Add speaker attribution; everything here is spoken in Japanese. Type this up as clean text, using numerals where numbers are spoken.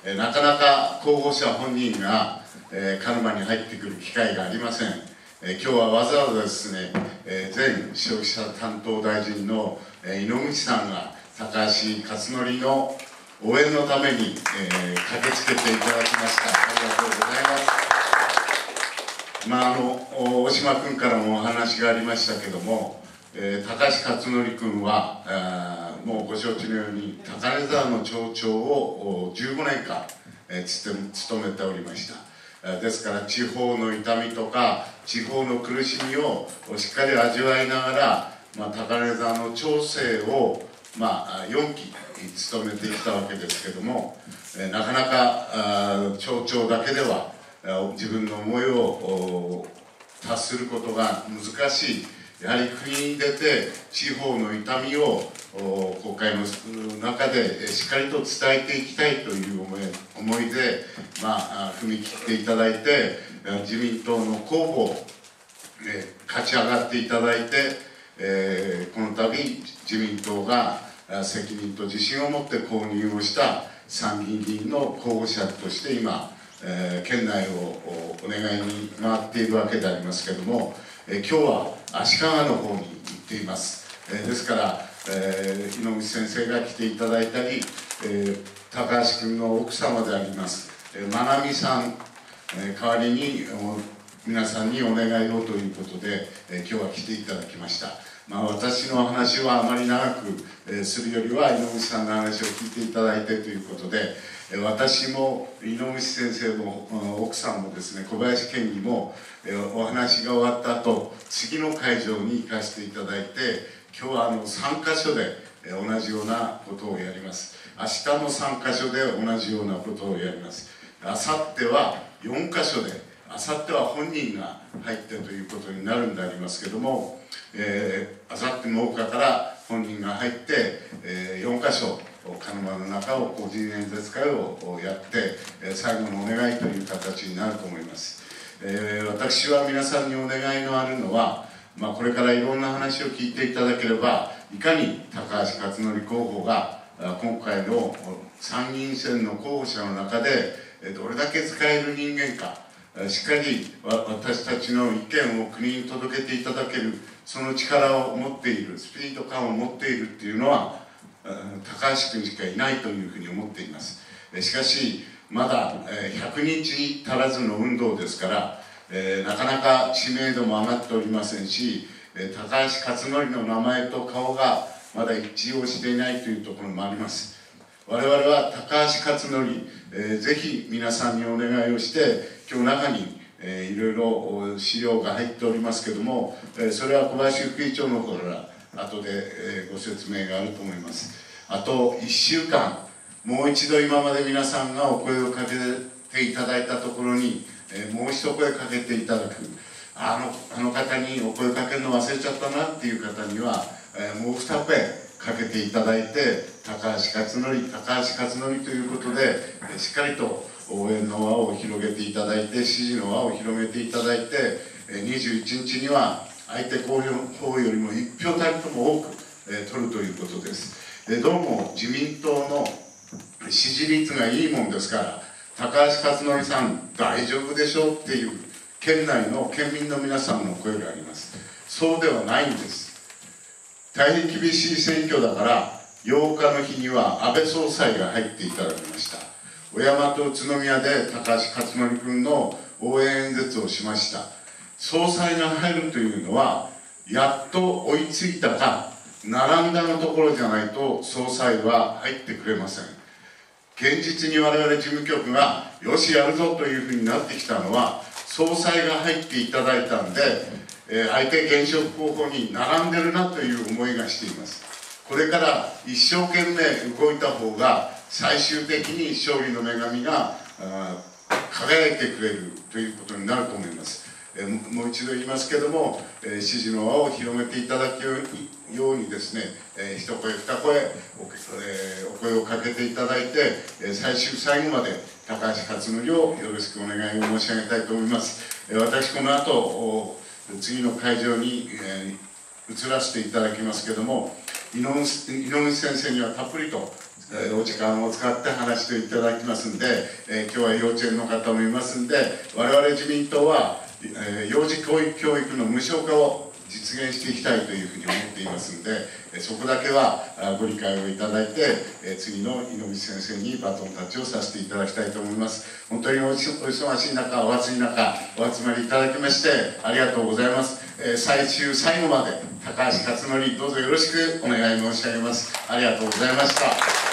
Speaker 1: なかなか候補者本人が、鹿沼に入ってくる機会がありません。今日はわざわざですね、前消費者担当大臣の、井ノ口さんが高橋克典の応援のために、駆けつけていただきました。ありがとうございます。大島君からもお話がありましたけども、高橋克典君はもうご承知のように高根沢の町長を15年間、務めておりました。ですから地方の痛みとか地方の苦しみをしっかり味わいながら、高根沢の町政を、4期務めてきたわけですけども、なかなか町長だけでは自分の思いを達することが難しい。やはり国に出て地方の痛みを国会の中でしっかりと伝えていきたいという思いで、踏み切っていただいて、自民党の候補を勝ち上がっていただいて、この度自民党が責任と自信を持って公認をした参議院議員の候補者として今、県内をお願いに回っているわけでありますけれども、今日は足利の方に行っています。ですから、井ノ口先生が来ていただいたり、高橋君の奥様でありますまなみさん、代わりに皆さんにお願いをということで、今日は来ていただきました。私の話はあまり長くするよりは井ノ口さんの話を聞いていただいてということで、私も井ノ口先生も奥さんもですね、小林県議もお話が終わった後、次の会場に行かせていただいて、今日は3カ所で同じようなことをやります。明日も3カ所で同じようなことをやります。明後日は4カ所で、明後日は本人が入ってということになるんでありますけども、明後日も真岡から本人が入って、4カ所鹿沼の中を個人演説会をやって、最後のお願いという形になると思います。私は皆さんにお願いのあるのは、これからいろんな話を聞いていただければ、いかに高橋克典候補が今回の参議院選の候補者の中でどれだけ使える人間か、しっかり私たちの意見を国に届けていただける、その力を持っている、スピード感を持っているっていうのは高橋君しかいないというふうに思っています。しかしまだ100日足らずの運動ですから、なかなか知名度も上がっておりませんし、高橋克典の名前と顔がまだ一致をしていないというところもあります。我々は高橋克典、ぜひ皆さんにお願いをして、今日中にいろいろ資料が入っておりますけども、それは小林副議長の方から後でご説明があると思います。あと1週間、もう一度今まで皆さんがお声をかけていただいたところに、もう一声かけていただく、あの方にお声かけるの忘れちゃったなっていう方には、もう二声かけていただいて、高橋克典ということで、しっかりと応援の輪を広げていただいて、支持の輪を広げていただいて、21日には相手候補よりも1票たりとも多く取るということです。どうも自民党の支持率がいいもんですから、高橋克典さん大丈夫でしょうっていう県内の県民の皆さんの声があります。そうではないんです。大変厳しい選挙だから、8日の日には安倍総裁が入っていただきました。小山と宇都宮で高橋克典君の応援演説をしました。総裁が入るというのは、やっと追いついたか並んだのところじゃないと総裁は入ってくれません。現実に我々事務局がよしやるぞというふうになってきたのは、総裁が入っていただいたんで、相手現職候補に並んでるなという思いがしています。これから一生懸命動いた方が最終的に勝利の女神が輝いてくれるということになると思います。もう一度言いますけども、支持の輪を広めていただくようにですね、一声二声お声をかけていただいて、最後まで高橋克典をよろしくお願いを申し上げたいと思います。私この後次の会場に移らせていただきますけども、井ノ口先生にはたっぷりとお時間を使って話していただきますんで、今日は幼稚園の方もいますんで、我々自民党は、幼児教育の無償化を実現していきたいというふうに思っていますので、そこだけはご理解をいただいて、次の井口先生にバトンタッチをさせていただきたいと思います。本当にお忙しい中、お暑い中、お集まりいただきましてありがとうございます。最終最後まで高橋克典、どうぞよろしくお願い申し上げます。ありがとうございました。